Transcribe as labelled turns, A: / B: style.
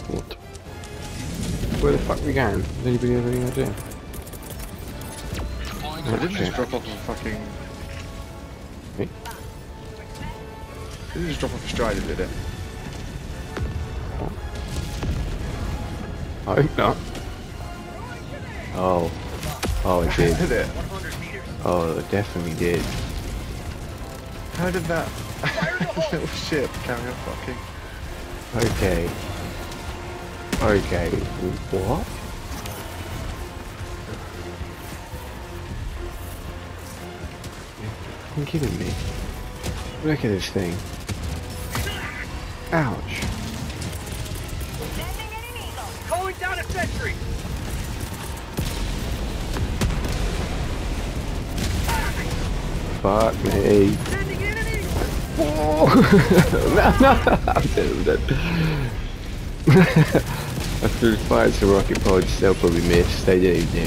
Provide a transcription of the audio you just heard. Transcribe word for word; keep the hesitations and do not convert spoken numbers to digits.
A: What? Where the fuck are we going? Does anybody have any idea?
B: I didn't just drop off a fucking...
A: Me?
B: Didn't just drop off a strider, did it?
A: What? I hope not. Oh. Oh, it did.
B: Did it?
A: Oh, it definitely did.
B: How did that little ship carry a fucking...
A: Okay. Okay. What? You're kidding me. Look at this thing. Ouch.
C: Calling down a sentry.
A: Fuck me.
C: Sending enemy.
A: no, no, I'm dead, I'm dead. I threw fired some rocket pods, they'll probably miss. They do, yeah.